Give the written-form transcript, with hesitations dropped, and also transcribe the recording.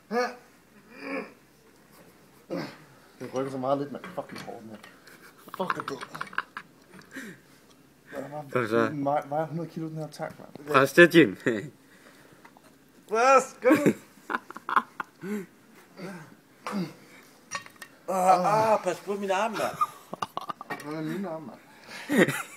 Det rykker så meget lidt, mand. Fucking hårdt, mand. Fucking død. Den vejer 100 kilo, den her tank, mand. Pres det, Jim. Hvad? Skal du? Pas på min arm, mand. Hvad er mine arme, mand?